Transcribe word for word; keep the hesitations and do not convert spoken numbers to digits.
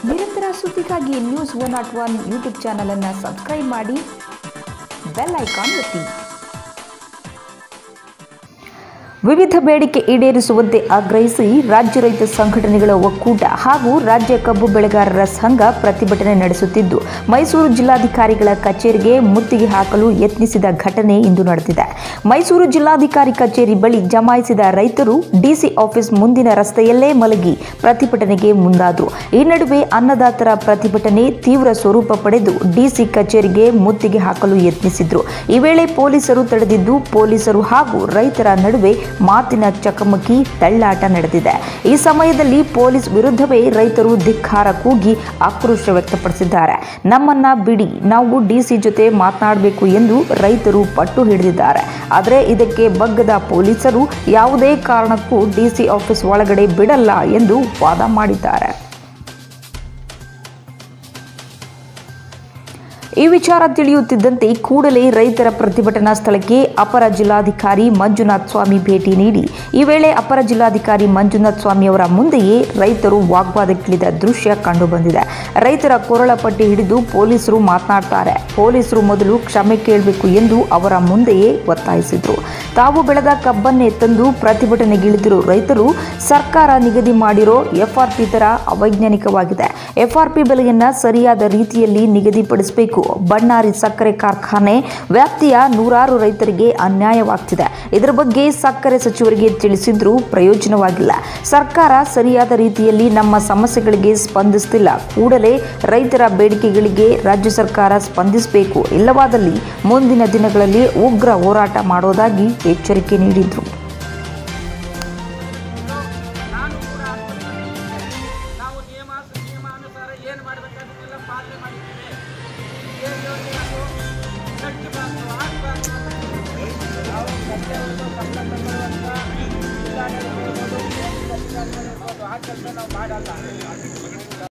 ನಿರಂತರ ಸುದ್ದಿಗಾಗಿ news one nought one YouTube channel ಅನ್ನು ಸಬ್ಸ್ಕ್ರೈಬ್ ಮಾಡಿ, ಬೆಲ್ ಐಕಾನ್ ಒತ್ತಿ. ವಿವಿಧ ಬೇಡಿಕೆ ಈಡೇರಿಸುವಂತೆ ಆಗ್ರಹಿಸಿ ರಾಜ್ಯ ರೈತ ಸಂಘಟನೆಗಳ ಒಕ್ಕೂಟ ಹಾಗೂ ರಾಜ್ಯ ಕಬ್ಬು ಬೆಳೆಗಾರರ ಸಂಘ ಪ್ರತಿಭಟನೆ ನಡೆಸುತ್ತಿದ್ದು, ಮೈಸೂರು ಜಿಲ್ಲಾಧಿಕಾರಿಗಳ ಕಚೇರಿಗೆ ಮುತ್ತಿಗೆ ಹಾಕಲು ಯತ್ನಿಸಿದ ಘಟನೆ ಇಂದು ನಡೆದಿದೆ. ಮೈಸೂರು ಜಿಲ್ಲಾಧಿಕಾರಿ ಕಚೇರಿ ಬಳಿ ಜಮಾಯಿಸಿದ ರೈತರು ಡಿಸಿ ಆಫೀಸ್ ಮುಂದಿನ ರಸ್ತೆಯಲ್ಲೇ ಮಲಗಿ ಪ್ರತಿಭಟನೆಗೆ ಮುಂದಾದರು. ಈ ನಡುವೆ ಅನ್ನದಾತರ ಪ್ರತಿಭಟನೆ ತೀವ್ರ ಸ್ವರೂಪ ಪಡೆದು ಡಿಸಿ ಕಚೇರಿಗೆ ಮುತ್ತಿಗೆ ಹಾಕಲು ಯತ್ನಿಸಿದ್ರು. ಈ ವೇಳೆ ಪೊಲೀಸರು ತಡೆದಿದ್ದು, ಪೊಲೀಸರು ಹಾಗೂ ರೈತರ ನಡುವೆ ಮಾತಿನ ಚಕಮಕಿ, ತಳ್ಳಾಟ ನಡೆದಿದೆ. ಈ ಸಮಯದಲ್ಲಿ ಪೊಲೀಸ್ ವಿರುದ್ಧವೇ ರೈತರು ಧಿಕ್ಕಾರ ಕೂಗಿ ಆಕ್ರೋಶ ವ್ಯಕ್ತಪಡಿಸಿದ್ದಾರೆ. ನಮ್ಮನ್ನ ಬಿಡಿ, ನಾವು ಡಿಸಿ ಜೊತೆ ಮಾತನಾಡಬೇಕು ಎಂದು ರೈತರು ಪಟ್ಟು ಹಿಡಿದಿದ್ದಾರೆ. ಆದರೆ ಇದಕ್ಕೆ ಬಗ್ಗದ ಪೊಲೀಸರು ಯಾವುದೇ ಕಾರಣಕ್ಕೂ ಡಿಸಿ ಆಫೀಸ್ ಒಳಗಡೆ ಬಿಡಲ್ಲ ಎಂದು ವಾದ ಮಾಡಿದ್ದಾರೆ. ಈ ವಿಚಾರ ತಿಳಿಯುತ್ತಿದ್ದಂತೆ ಕೂಡಲೇ ರೈತರ ಪ್ರತಿಭಟನಾ ಸ್ಥಳಕ್ಕೆ ಅಪರ ಜಿಲ್ಲಾಧಿಕಾರಿ ಮಂಜುನಾಥ ಸ್ವಾಮಿ ಭೇಟಿ ನೀಡಿ, ಈ ವೇಳೆ ಅಪರ ಜಿಲ್ಲಾಧಿಕಾರಿ ಮಂಜುನಾಥ ಸ್ವಾಮಿ ಅವರ ಮುಂದೆಯೇ ರೈತರು ವಾಗ್ವಾದಕ್ಕಿಳಿದ ದೃಶ್ಯ ಕಂಡುಬಂದಿದೆ. ರೈತರ ಕೊರಳ ಪಟ್ಟಿ ಹಿಡಿದು ಪೊಲೀಸರು ಮಾತನಾಡ್ತಾರೆ. ಪೊಲೀಸರು ಮೊದಲು ಕ್ಷಮೆ ಕೇಳಬೇಕು ಎಂದು ಅವರ ಮುಂದೆಯೇ ಒತ್ತಾಯಿಸಿದರು. ತಾವು ಬೆಳೆದ ಕಬ್ಬನ್ನೇ ತಂದು ಪ್ರತಿಭಟನೆಗಿಳಿದಿರೋ ರೈತರು ಸರ್ಕಾರ ನಿಗದಿ ಮಾಡಿರೋ ಎಫ್ಆರ್ಪಿ ದರ ಅವೈಜ್ಞಾನಿಕವಾಗಿದೆ. ಎಫ್ಆರ್ಪಿ ಬೆಲೆಯನ್ನ ಸರಿಯಾದ ರೀತಿಯಲ್ಲಿ ನಿಗದಿಪಡಿಸಬೇಕು. ಬಣ್ಣಾರಿ ಸಕ್ಕರೆ ಕಾರ್ಖಾನೆ ವ್ಯಾಪ್ತಿಯ ನೂರಾರು ರೈತರಿಗೆ ಅನ್ಯಾಯವಾಗ್ತಿದೆ. ಇದರ ಬಗ್ಗೆ ಸಕ್ಕರೆ ಸಚಿವರಿಗೆ ತಿಳಿಸಿದ್ರೂ ಪ್ರಯೋಜನವಾಗಿಲ್ಲ. ಸರ್ಕಾರ ಸರಿಯಾದ ರೀತಿಯಲ್ಲಿ ನಮ್ಮ ಸಮಸ್ಯೆಗಳಿಗೆ ಸ್ಪಂದಿಸುತ್ತಿಲ್ಲ. ಕೂಡಲೇ ರೈತರ ಬೇಡಿಕೆಗಳಿಗೆ ರಾಜ್ಯ ಸರ್ಕಾರ ಸ್ಪಂದಿಸಬೇಕು. ಇಲ್ಲವಾದಲ್ಲಿ ಮುಂದಿನ ದಿನಗಳಲ್ಲಿ ಉಗ್ರ ಹೋರಾಟ ಮಾಡೋದಾಗಿ ಎಚ್ಚರಿಕೆ ನೀಡಿದ್ರು. ಆ ಕೆಲಸ ನಾವು ಮಾಡಲ್ಲ.